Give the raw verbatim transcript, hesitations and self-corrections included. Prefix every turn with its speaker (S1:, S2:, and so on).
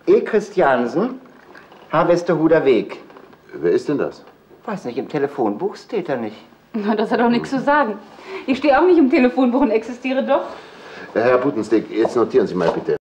S1: E. Christiansen, Harvesterhuder Weg.
S2: Wer ist denn das?
S1: Weiß nicht, im Telefonbuch steht er nicht.
S3: Na, das hat doch nichts zu sagen. Ich stehe auch nicht im Telefonbuch und existiere doch.
S2: Herr Buttenstick, jetzt notieren Sie mal bitte.